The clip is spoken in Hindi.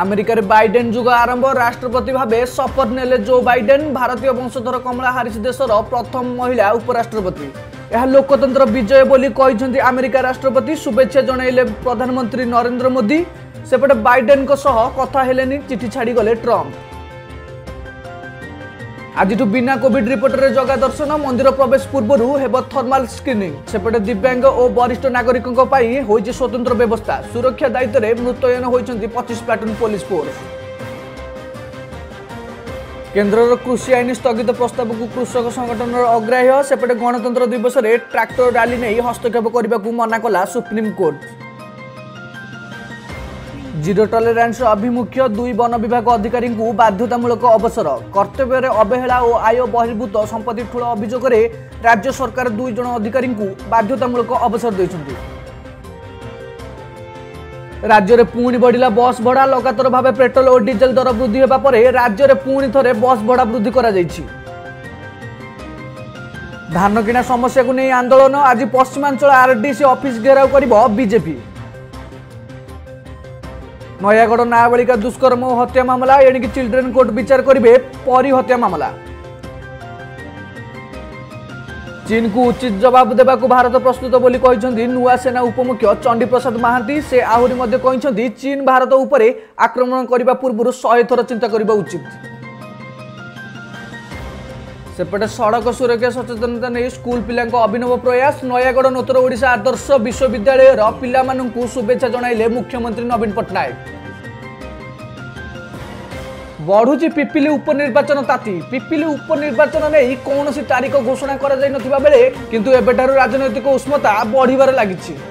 अमेरिका रे बाइडेन जुग आरंभ राष्ट्रपति भावे शपथ नेले जो बाइडेन भारतीय वंशधर कमला हारिस देशर प्रथम महिला उपराष्ट्रपति। यह लोकतंत्र विजय बोली कहिसेंति अमेरिका राष्ट्रपति। शुभेच्छा जणाइले प्रधानमंत्री नरेंद्र मोदी। सेपटे बाइडेन को सह कथा हेलेनी चिठी छाड़ी गले ट्रम्प। आज बिना कोविड रिपोर्ट रे जगा दर्शन मंदिर प्रवेश पूर्व हेब थर्माल स्क्रीनिंग। सेपटे दिव्यांग और वरिष्ठ नागरिकों होइछि स्वतंत्र व्यवस्था। सुरक्षा दायित्व में मुतयन होइछन्ति 25 प्लाटून पुलिस फोर्स। केन्द्र कृषि आईन स्थगित प्रस्ताव को कृषक संगठन अग्राह्य। सेपटे गणतंत्र दिवस में ट्रैक्टर रैली नहीं हस्तक्षेप करने को मना कला सुप्रीम कोर्ट। जीरो टॉलरेंस अभिमुख्य 2 वन विभाग अधिकारी को बाध्यतामूलक अवसर। कर्तव्य अवहेला और आय बहिर्भूत संपत्ति ठूल अभियोग राज्य सरकार 2 जन अधिकारी को बाध्यतामूलक अवसर देइछन्ति। राज्य में पुणी बढ़िला बस भड़ा। लगातार भाव पेट्रोल और डीजेल दर वृद्धि होगा पर राज्य में पुणी थे बस भड़ा वृद्धि करा जाइछि। धान किणा समस्या को नहीं आंदोलन। आज पश्चिमांचल आरडीसी ऑफिस घेराव करिबो बीजेपी। नयागढ़ नाबालिका दुष्कर्म और हत्या मामला एणिक चिल्ड्रेन कोर्ट विचार करेंगे परी हत्या मामला। चीन को उचित जवाब देवा भारत प्रस्तुत बोली कहते नुआ सेना उपमुख्य चंडी प्रसाद महांती। से आहरी मध्य कहते चीन भारत उपरे आक्रमण करने पूर्व 100 थर चिंता करने उचित। सेपटे सड़क सुरक्षा सचेतनता नहीं स्कूल पिला अभिनव प्रयास। नयागढ़ नूतन ओडिशा आदर्श विश्वविद्यालय पिलामानंकु शुभेच्छा जणाइले मुख्यमंत्री नवीन पट्टनायक। बढ़ुची पिपिली उपनिर्वाचन ताती। पिपिली उपनिर्वाचन नहीं कौन तारीख घोषणा करा जाई नथिबा बेले किंतु एबेठारु राजनैतिक उष्मता बढ़िबार लागिछि।